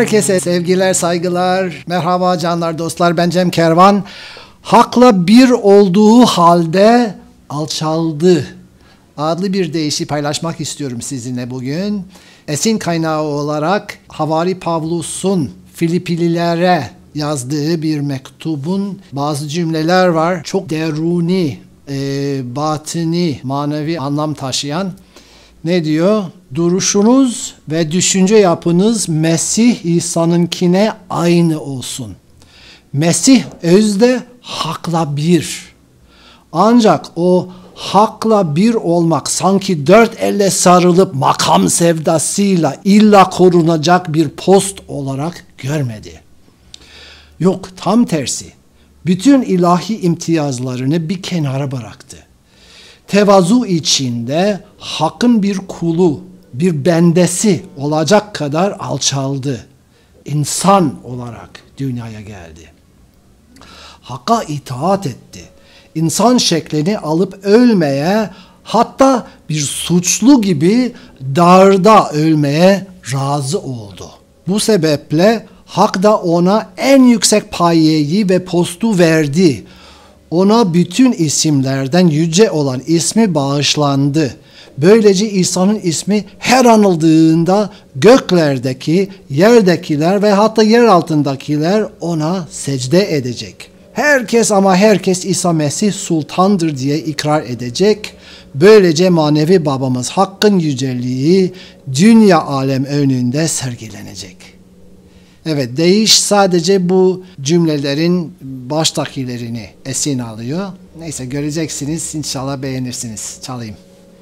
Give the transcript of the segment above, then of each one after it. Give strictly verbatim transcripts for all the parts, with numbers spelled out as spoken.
Herkese sevgiler, saygılar, merhaba canlar, dostlar, ben Cem Kervan. Hakla bir olduğu halde alçaldı adlı bir deyişi paylaşmak istiyorum sizinle bugün. Esin kaynağı olarak Havari Pavlus'un Filiplililere yazdığı bir mektubun bazı cümleler var. Çok deruni, e, batini, manevi anlam taşıyan. Ne diyor? Duruşunuz ve düşünce yapınız Mesih İsa'nınkine aynı olsun. Mesih özde hakla bir. Ancak o hakla bir olmak sanki dört elle sarılıp makam sevdasıyla illa korunacak bir post olarak görmedi. Yok, tam tersi. Bütün ilahi imtiyazlarını bir kenara bıraktı. Tevazu içinde hakkın bir kulu, bir bendesi olacak kadar alçaldı. İnsan olarak dünyaya geldi. Hakka itaat etti. İnsan şeklini alıp ölmeye, hatta bir suçlu gibi darda ölmeye razı oldu. Bu sebeple hak da ona en yüksek payeyi ve postu verdi. Ona bütün isimlerden yüce olan ismi bağışlandı. Böylece İsa'nın ismi her anıldığında göklerdeki, yerdekiler ve hatta yer altındakiler ona secde edecek. Herkes ama herkes İsa Mesih sultandır diye ikrar edecek. Böylece manevi babamız Hakk'ın yüceliği dünya alem önünde sergilenecek. Evet, deyiş sadece bu cümlelerin baştakilerini esin alıyor. Neyse, göreceksiniz, inşallah beğenirsiniz. Çalayım.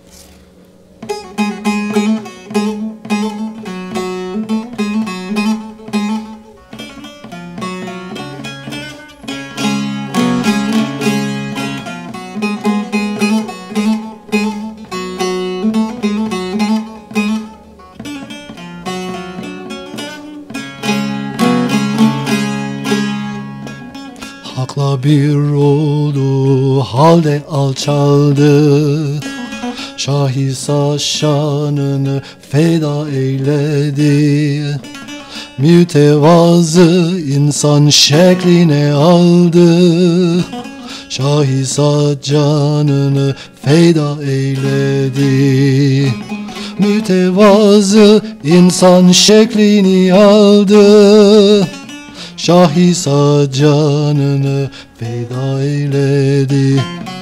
Hakla bir olduğu halde alçaldı. Şah İsa şanını feda eyledi. Mütevazı insan şekline aldı. Şah İsa canını feda eyledi. Mütevazı insan şeklini aldı. Şah İsa canını feda eyledi.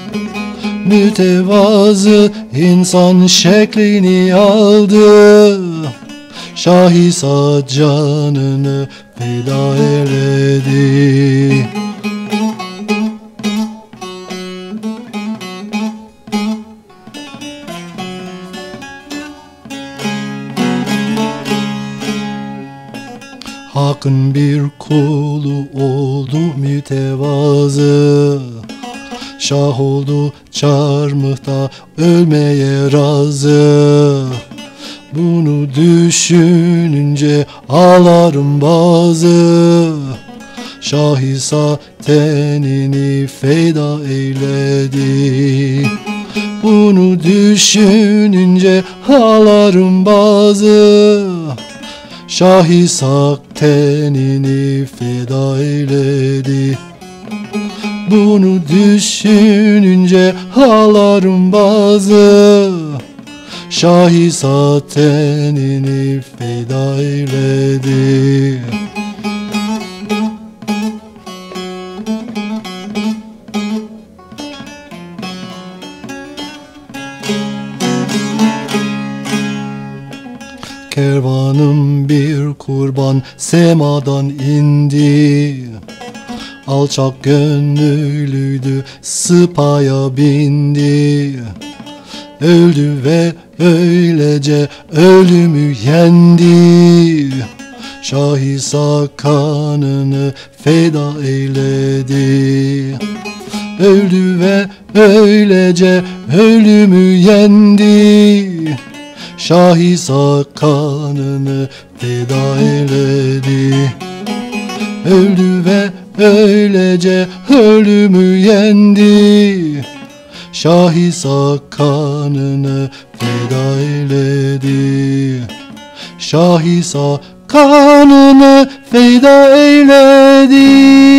Mütevazı insan şeklini aldı. Şah İsa canını feda eyledi. Hakkın bir kulu oldu mütevazı. Şah oldu çarmıhta ölmeye razı. Bunu düşününce ağlarım bazı. Şah İsa tenini feda eyledi. Bunu düşününce ağlarım bazı. Şah İsa tenini feda eyledi. Bunu düşününce ağlarım bazı. Şah İsa tenini feda eyledi. Kervanım bir kurban semadan indi. Alçak gönüllüydü, sıpaya bindi. Öldü ve öylece ölümü yendi. Şah İsa kanını feda eyledi. Öldü ve öylece ölümü yendi. Şah İsa kanını feda eyledi. Öldü ve öylece ölümü yendi. Şah İsa kanını feda eyledi. Şah İsa kanını feda eyledi.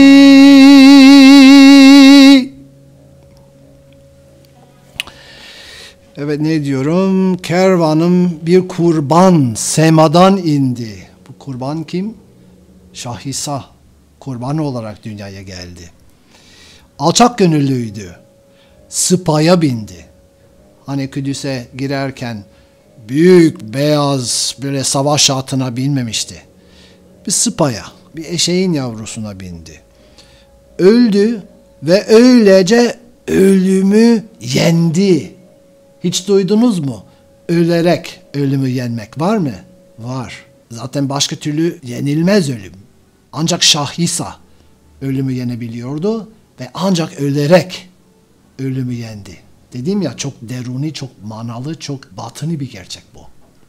Evet, ne diyorum? Kervanım bir kurban semadan indi. Bu kurban kim? Şah İsa kurban olarak dünyaya geldi. Alçak gönüllüydü. Sıpaya bindi. Hani Kudüs'e girerken büyük beyaz böyle savaş atına binmemişti. Bir sıpaya, bir eşeğin yavrusuna bindi. Öldü ve öylece ölümü yendi. Hiç duydunuz mu? Ölerek ölümü yenmek var mı? Var. Zaten başka türlü yenilmez ölüm. Ancak Şah İsa ölümü yenebiliyordu ve ancak ölerek ölümü yendi. Dedim ya, çok deruni, çok manalı, çok batını bir gerçek bu.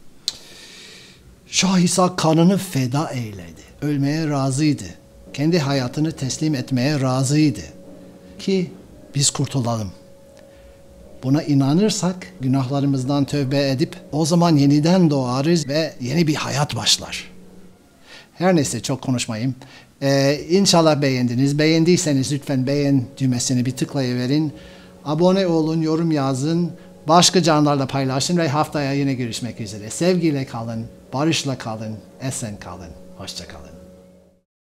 Şah İsa kanını feda eyledi. Ölmeye razıydı. Kendi hayatını teslim etmeye razıydı. Ki biz kurtulalım. Buna inanırsak günahlarımızdan tövbe edip o zaman yeniden doğarız ve yeni bir hayat başlar. Her neyse, çok konuşmayayım. Ee, İnşallah beğendiniz. Beğendiyseniz lütfen beğen düğmesini bir tıklayıverin. Abone olun, yorum yazın. Başka canlarla paylaşın ve haftaya yine görüşmek üzere. Sevgiyle kalın, barışla kalın, esen kalın. Hoşça kalın.